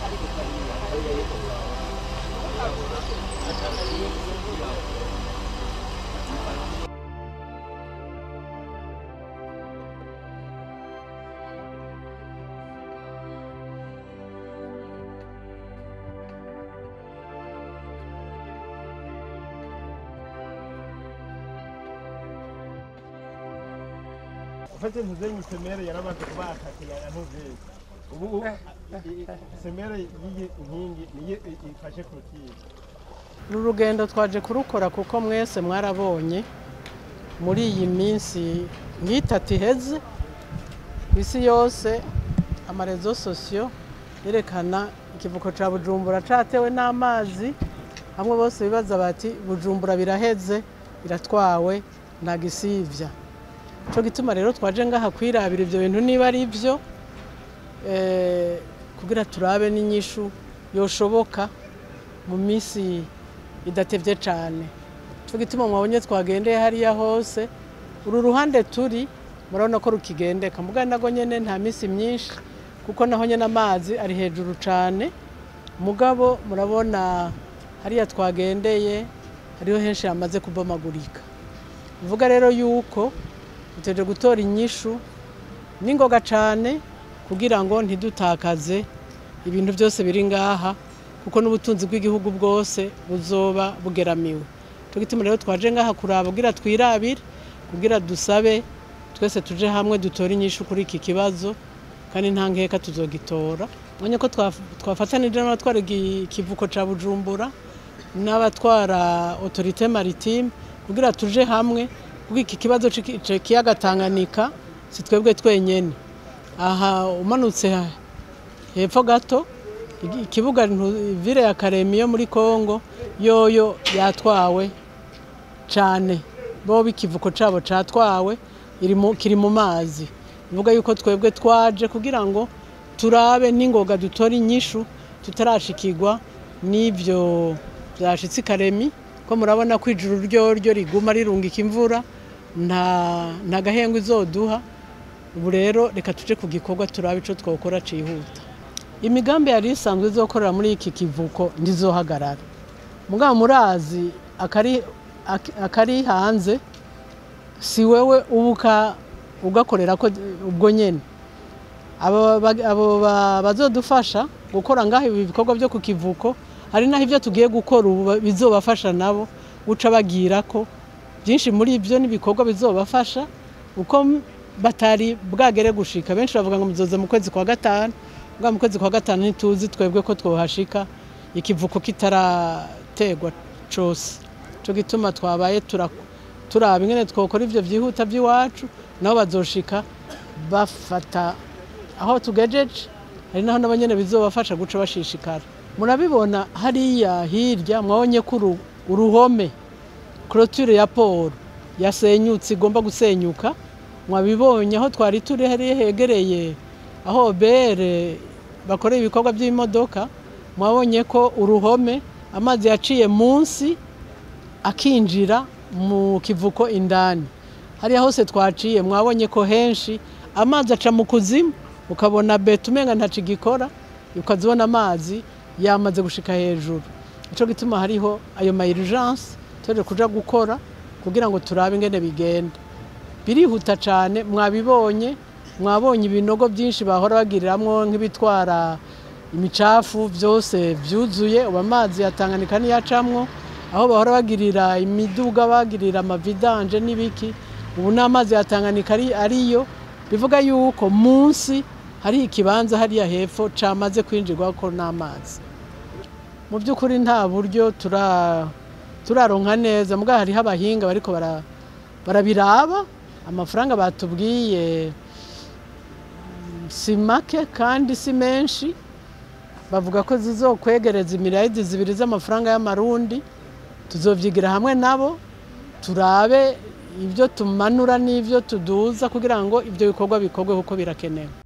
ufite ntuzenye semere yaramaze kubakakira ntuzeye ubu semere yiyi inkingi niye ifashe kurutira urugendo twaje kurukora kuko mwese mwarabonye muri iyi minsi nk'itatu iheze isi yose amarezo sosiyo yerekana ikivuko ca Bujumbura catewe n'amazi hamwe bose bibaza bati Bujumbura biraheze biratwawe na gisivya. Cyo gituma rero twaje ngaha kwirabira ivyo bintu niba ari byo kugira turabe n'inyishu yoshoboka mu misi idatevye cyane. Cyo gituma mwabonye twagendeye hariya hose uru ruhande turi murabona ko rukigendeka mugana nago nyene nta misi myinshi kuko naho nyene amazi ari hejuru cyane mugabo murabona hariya twagendeye hariho henshi yamaze kubomagurika. Uvuga rero yuko uteje gutora inyishu ningoga cyane kugira ngo ntidutakaze ibintu byose biri ngaha kuko n'ubutunzi bw'igihugu bwose buzoba bugeramiwe. Tugituma rero twaje ngaha kuraba kugira twirabire kugira dusabe twese tuje hamwe dutora inyishu kuri iki kibazo kandi nta nkeka tuzogitora. Mwanya ko twafatanije n'abatwara ikivuko ca Bujumbura n'abatwara autorité maritime kugira tuje hamwe kuko iki kibazo kiyaga Tanganyika si twebwe twenyene. Aha umanutse hepfo gato ikibuga vire ya Karemi yo muri Kongo yoyo yatwawe cyane bo bikivuko cabo catwawe kiri mu mazi. Bivuga yuko twebwe twaje kugira ngo turabe ningoga dutora inyishu tutarashikirwa n'ivyo byashitse Karemi ko murabona ko ijuru ryo riguma rirungika imvura nta gahengwe izoduha. Ubu rero reka tuje ku gikorwa turabe ico twokora cihuta. Imigambi yari isanzwe izokorera muri iki kivuko ndizohagarara mugabo murazi akari hanze si wewe ubuka ugakorera ko ubwo nyene abo bazodufasha gukora ngaho ibi bikorwa byo ku kivuko hari naho ivyo tugiye gukora ubu bizobafasha nabo guca bagira ko byinshi muri ivyo nibikorwa bizobafasha uko batari bwagere gushika. Benshi bavuga ngo muzoze mu kwezi kwa gatanu bwa mu kwezi kwa gatanu ntituzi twebwe ko twohashika ikivuko kitarategwa cose. Cyo gituma twabaye turaba ingene twokora ivyo vyihuta by'iwacu nabo bazoshika bafata aho tugejeje hari naho n'abanyene bizobafasha guca bashishikara. Murabibona hariya hirya mwabonye ko uruhome clôture ya port yasenyutse igomba gusenyuka mwabibonye aho twari turi hariya hegereye aho bere bakoreye ibikorwa by'imodoka mwabonye ko uruhome amazi yaciye munsi akinjira mu kivuko indani. Hariya hose twaciye mwabonye ko henshi amazi aca mu kuzimu ukabona beto umenga ntacigikora ukazibona amazi yamaze gushika hejuru. Ico gituma hariho ayo ma urgence tuje kuja gukora kugira ngo turabe ingene bigenda. Birihuta cyane mwabibonye ibinogo byinshi bahora bagiriramwo nk'ibitwara imicafu byose byuzuye amazi yatanganika niyacamwo aho bahora bagirira imiduga bagirira amavidanje n'ibiki ubu n'amazi yatanganika ariyo. Bivuga yuko munsi hari ikibanza hariya hepfo camaze kwinjirwa ko n'amazi. Mu by'ukuri nta buryo turaronka neza muga hari abahinga bariko barabiraba amafaranga batubwiye si make kandi si menshi bavuga ko zizokwegereza imirayidi 2 z'amafaranga y'amarundi. Tuzovyigira hamwe nabo turabe ibyo tumanura n'ivyo tuduza kugira ngo ibyo bikorwa bikorwe kuko birakenewe.